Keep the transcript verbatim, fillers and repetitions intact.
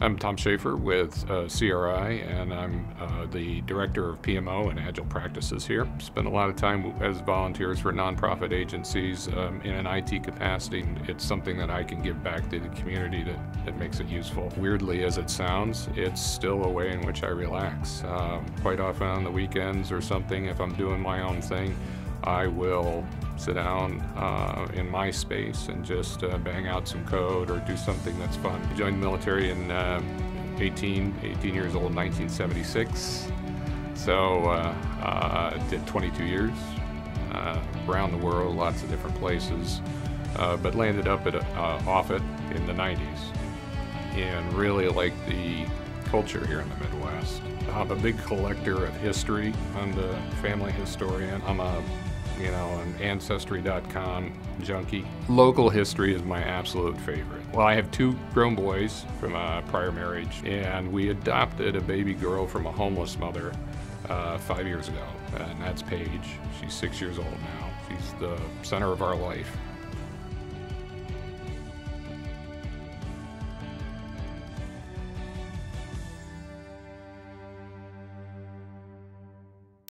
I'm Tom Schaefer with uh, C R I, and I'm uh, the Director of P M O and Agile Practices here. Spend a lot of time as volunteers for nonprofit agencies um, in an I T capacity. It's something that I can give back to the community that, that makes it useful. Weirdly as it sounds, it's still a way in which I relax. Um, quite often on the weekends or something, if I'm doing my own thing, I will sit down uh, in my space and just uh, bang out some code or do something that's fun. I joined the military in uh, eighteen, eighteen years old, nineteen seventy-six. So uh, uh, did twenty-two years uh, around the world, lots of different places, uh, but landed up at uh, Offutt in the nineties and really liked the culture here in the Midwest. I'm a big collector of history. I'm the family historian. I'm a you know, an Ancestry dot com junkie. Local history is my absolute favorite. Well, I have two grown boys from a prior marriage, and we adopted a baby girl from a homeless mother uh, five years ago, and that's Paige. She's six years old now. She's the center of our life.